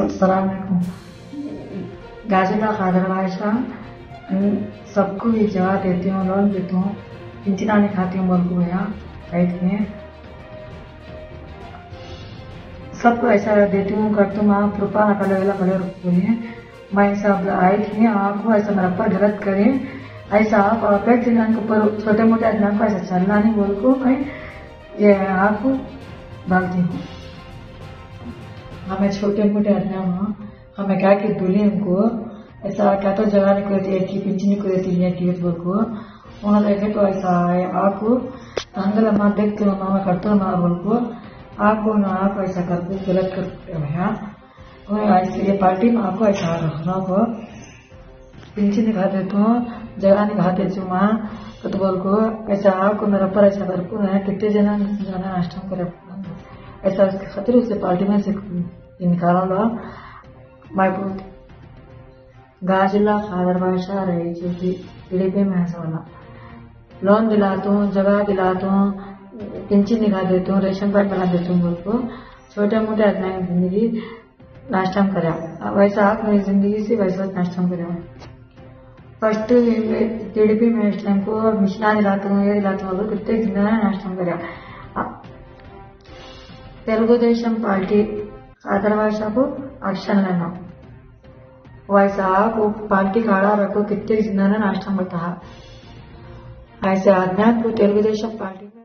अस्सलाम वालेकुम। गाजिला खादर आयशा सबको ये जवाब देती हूँ, लोन देती हूँ, पिंचनानी खाती हूँ, बोल को यहाँ बैठ में सबको ऐसा देती हूँ, करती हूँ। आप रुपा ना पहले वाला पहले बोलिए, मैं ऐसा आई थी आपको ऐसा मेरा पर गलत करे, ऐसा आप और पैक जिला के ऊपर छोटे मोटे आदमी को ऐसा चलना नहीं बोल को मैं ये आपको भागती हूँ। हमें छोटे मोटे आदमी हूँ, हमें क्या कि दूल्हे उनको ऐसा क्या तो जगह नहीं करती है कि पिंचनी को देती है कि बोल को उन्होंने देखे तो ऐसा है आपको अंगल माँ देखते हो माँ करते हो माँ बोल को आपको ना आप ऐसा करते गलत करते भैया ऐसे ये पार्टी में आपको ऐसा रखना को पिंचनी खा देती हूँ, जगह नहीं खाते चु माँ तो बोल को ऐसा आपको मेरा पर ऐसा कर को है कितने जना नाश्ता करे ऐसा उसके खातिर उससे पार्टी में से निकाला ला मैं गाजिला खादर भाषा रही थी पीढ़ी में ऐसा वाला लोन दिलाता हूँ, जगह दिलाता हूँ, पिंचन निकाल देती हूँ, रेशन कार्ड बना देती हूँ बोल को छोटे मोटे आदमी की जिंदगी नाश्ता करा वैसा आप मेरी जिंदगी से वैसा नाश्ता करा। फर्स्ट टीडीपी में इस टाइम को मिशना दिलाता हूँ, ये दिलाता हूँ, कितने जिंदा नाश्ता करा। तेलुगुदेशम पार्टी खादर भाषा को एक्शन लेना वैसा आप पार्टी खड़ा रखो कितने जिंदा नाश्ता करता है ऐसे आदमी को तेलुगुदेशम पार्टी